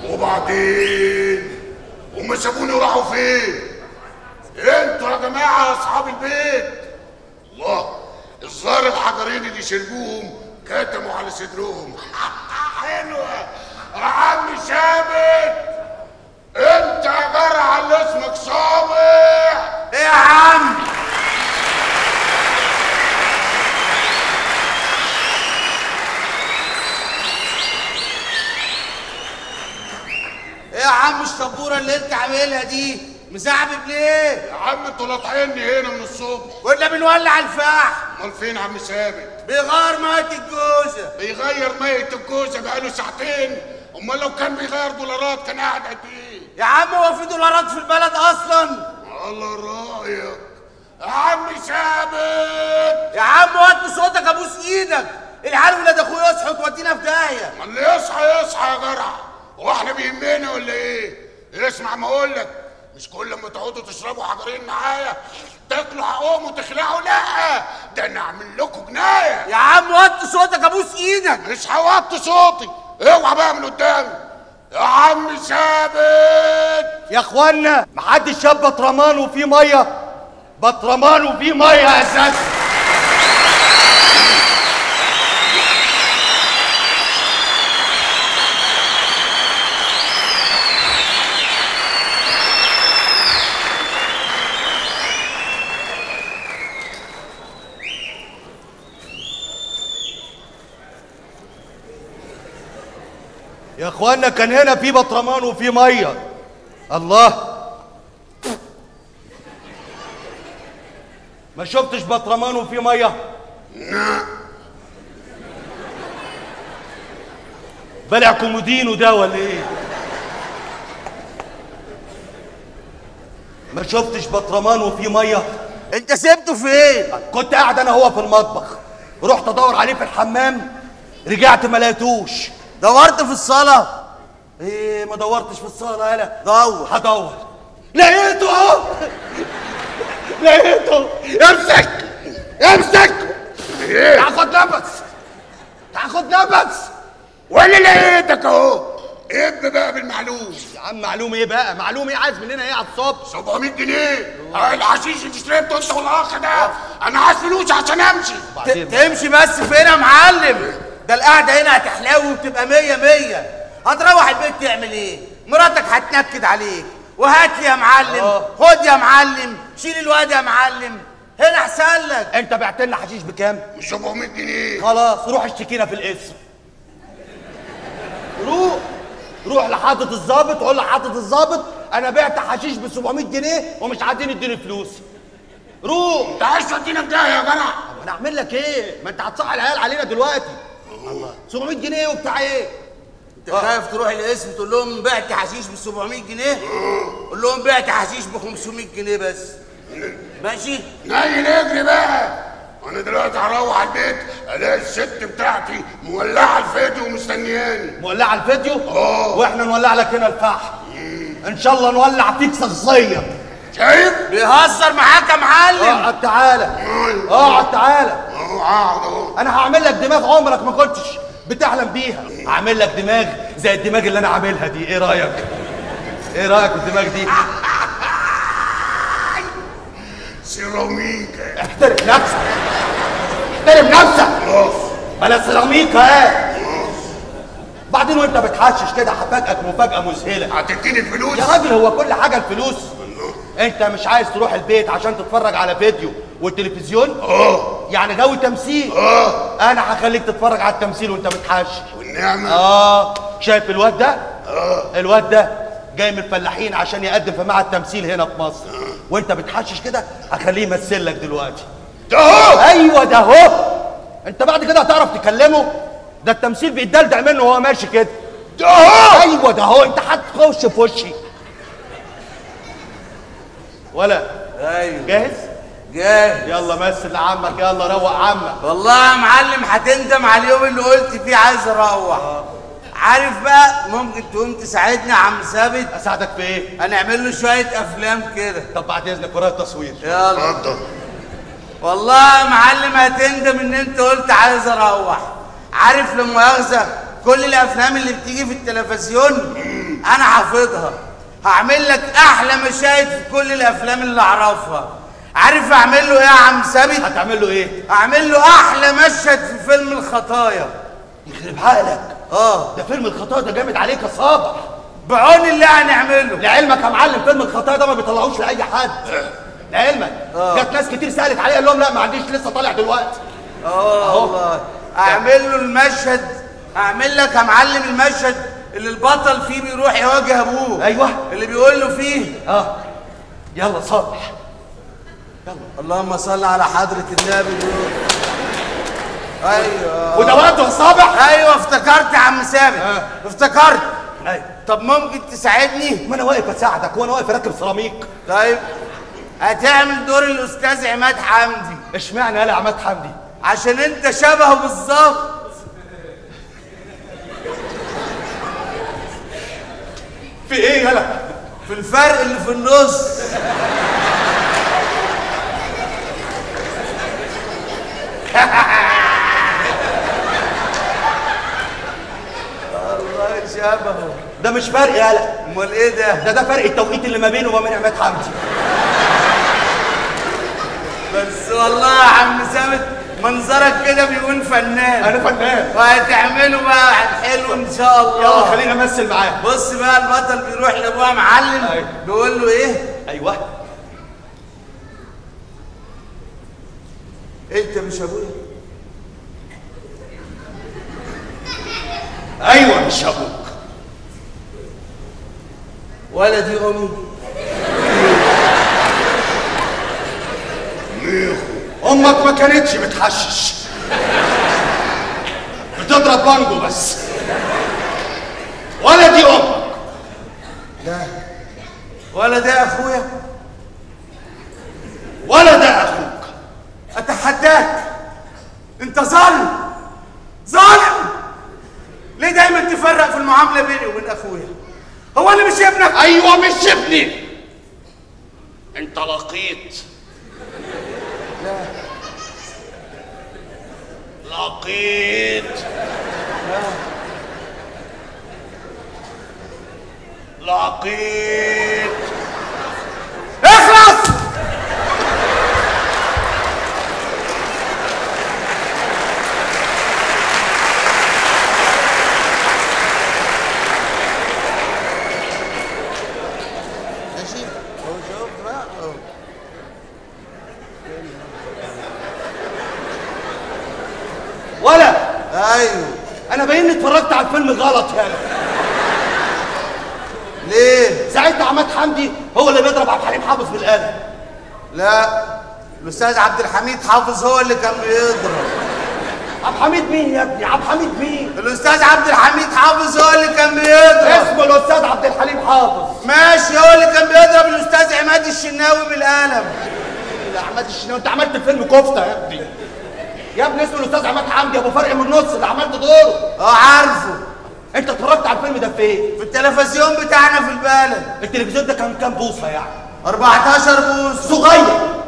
وبعدين هما سابوني وراحوا فين؟ انتوا يا جماعه اصحاب البيت. الله، الظاهر الحجرين اللي شربوهم كتموا على صدرهم. حلوه يا عم ثابت. انت يا جرع اللي اسمك صابح. ايه يا عم؟ ايه يا عم الشبوره اللي انت عاملها دي؟ مزعبب ليه؟ يا عم انتوا لاطعيني هنا من الصبح. كنا بنولع الفحم. امال فين عم ثابت؟ بيغير ميه الجوزه. بيغير ميه الجوزه بقاله ساعتين. امال لو كان بيغير دولارات كان قاعد قد ايه؟ يا عم هو في دولارات في البلد اصلا؟ على رايك يا عم ثابت. يا عم وطي صوتك ابوس ايدك. العيال ولاد اخويا يصحوا تودينا في داهيه. ما اللي يصحى يصحى يا جرع. هو احنا بيهمنا ولا ايه؟ اسمع ما اقول لك، مش كل ما تقعدوا تشربوا حجرين معايا تاكلوا حقهم وتخلعوا. لا، ده انا اعمل لكم جنايه. يا عم وطي صوتك ابوس ايدك. مش هوطي صوتي، اوعى بقى من قدامي يا عم ثابت. يا اخوانا محدش شاف بطرمان وفيه ميه؟ بطرمان وفيه ميه اساسا. يا اخوانا كان هنا في بطرمان وفي ميه. الله، ما شفتش بطرمان وفي ميه؟ بلع كومودينو ده ولا ايه؟ ما شفتش بطرمان وفي ميه؟ انت سبته فين؟ كنت قاعد انا هو في المطبخ، رحت ادور عليه في الحمام، رجعت ما لقيتوش. دورت في الصاله؟ ايه ما دورتش في الصاله؟ يالا دور. هدور. لقيته اهو. لقيته. امسك امسك. ايه؟ تاخد نفس، تاخد نفس. ولا لقيتك اهو. ابن بقى بالمعلوم. يا عم معلوم ايه بقى؟ معلوم ايه؟ عايز مننا ايه على الصبح؟ 700 جنيه. الحشيش اللي شربته انت والاخ ده. انا عايز فلوس عشان امشي. تمشي بس فين يا معلم؟ ده القعده هنا هتحلاوي وبتبقى 100 100. هتروح البيت تعمل ايه؟ مراتك هتنكد عليك. وهات لي يا معلم، خد يا معلم، شيل الواد يا معلم. هنا احسن لك. انت بعت لنا حشيش بكام؟ مش 700 جنيه. خلاص روح اشتكينا في القسم. روح لحاطط الظابط وقول له حاطط الظابط انا بعت حشيش ب 700 جنيه ومش عايزين يديني فلوس. روح. انت عايز تودينا في داهيه يا جدع. انا اعمل لك ايه؟ ما انت هتصحي العيال علينا دلوقتي. الله، 700 جنيه وبتاع ايه؟ انت خايف تروح القسم تقول لهم بعت حشيش ب 700 جنيه؟ قول لهم بعت حشيش ب 500 جنيه بس. ماشي؟ نايل اجري بقى. انا دلوقتي هروح البيت الاقي الست بتاعتي مولعه الفيديو ومستنياني. مولعه الفيديو؟ واحنا نولع لك هنا الفحم. ان شاء الله نولع فيك شخصيا. شايف؟ بيهزر معاك يا معلم. اقعد تعالى. اقعد تعالى. اقعد اهو. انا هعمل لك دماغ عمرك ما كنتش بتحلم بيها. هعمل لك دماغ زي الدماغ اللي انا عاملها دي. ايه رايك؟ ايه رايك في الدماغ دي؟ سيراميكا. احترم نفسك، احترم نفسك. بلا سيراميكا. بعدين وانت بتحشش كده هفاجئك مفاجاه مذهله. هتديني الفلوس؟ يا راجل هو كل حاجه الفلوس؟ انت مش عايز تروح البيت عشان تتفرج على فيديو والتلفزيون؟ يعني جو تمثيل؟ انا هخليك تتفرج على التمثيل وانت بتحشش. والنعمه؟ شايف الواد ده؟ الواد ده جاي من الفلاحين عشان يقدم في معهد تمثيل هنا في مصر. وانت بتحشش كده هخليه يمثل لك دلوقتي. ده هو. ايوه ده هو. انت بعد كده هتعرف تكلمه. ده التمثيل بيتدلدع منه وهو ماشي كده. ده هو. ايوه ده هو. انت هتخش في وشي ولا؟ ايوه جاهز؟ جاهز. يلا مثل لعمك، يلا روق عمك. والله يا معلم هتندم على اليوم اللي قلت فيه عايز اروح. عارف بقى ممكن تقوم تساعدني يا عم ثابت؟ اساعدك في ايه؟ هنعمل له شويه افلام كده. طب بعد اذنك ورايا التصوير. يلا اتفضل. والله يا معلم هتندم ان انت قلت عايز اروح. عارف لا مؤاخذه كل الافلام اللي بتيجي في التلفزيون انا حافظها. هعمل لك احلى مشاهد في كل الافلام اللي اعرفها. عارف اعمل له ايه يا عم ثابت؟ هتعمل له ايه؟ اعمل له احلى مشهد في فيلم الخطايا. يخرب عقلك. ده فيلم الخطايا ده جامد عليك يا صابح. بعون الله هنعمله. لعلمك يا معلم فيلم الخطايا ده ما بيطلعوش لاي حد. لعلمك جت ناس كتير سالت عليه قال لهم لا ما عنديش لسه طالع دلوقتي. والله اعمل له المشهد. اعمل لك يا معلم المشهد اللي البطل فيه بيروح يواجه ابوه. ايوه اللي بيقول له فيه يلا صالح يلا. اللهم صل على حضرة النبي. ايوه وده وقته يا صابح. ايوه افتكرت يا عم ثابت. افتكرت. ايوه طب ممكن تساعدني؟ ما انا واقف اساعدك وانا واقف راكب سيراميك. طيب هتعمل دور الاستاذ عماد حمدي. اشمعنى يالا عماد حمدي؟ عشان انت شبهه بالظبط. في ايه يالا؟ في الفرق اللي في النص. الله شبهه. ده مش فرق يالا. امال ايه ده؟ ده فرق التوقيت اللي ما بينه وما بين عماد حمدي. بس والله يا عم ثابت منظرك كده بيكون فنان. انا فنان. وهتعمله بقى حلو ان شاء الله. يلا خلينا امثل معاه. بص بقى البطل بيروح لابوها معلم. أيوة. بيقول له ايه؟ ايوه انت مش ابويا؟ ايوه مش ابوك. ولا دي امي؟ امك ما كانتش بتحشش بتضرب بانجو بس. ولا دي امك. لا. ولا ده اخويا؟ ولا ده اخوك. اتحداك انت ظالم. ظالم. ليه دايما تفرق في المعامله بيني وبين اخويا؟ هو اللي مش ابنك؟ ايوه مش ابني. انت لقيط. لا. لقيط. لقيط. اخلص. ماشي. هو شوف بقى. ولا ايوه. انا باين اتفرجت على الفيلم غلط يالا. ليه؟ ساعتها عماد حمدي هو اللي بيضرب عبد الحليم حافظ بالقلم. لا الاستاذ عبد الحميد حافظ هو اللي كان بيضرب. عبد الحميد مين يا ابني؟ عبد الحميد مين؟ الاستاذ عبد الحميد حافظ هو اللي كان بيضرب. اسمه الاستاذ عبد الحليم حافظ. ماشي هو اللي كان بيضرب الاستاذ عماد الشناوي بالقلم. يا عماد الشناوي انت عملت فيلم كفته يا ابني. يا ابني اسمه الاستاذ عماد حمدي ابو فرق من النص اللي عملت دوره. عارفه. انت اتفرجت على الفيلم ده فين؟ في التلفزيون بتاعنا في البلد. التلفزيون ده كان كام بوصه يعني؟ 14 بوصه. صغير.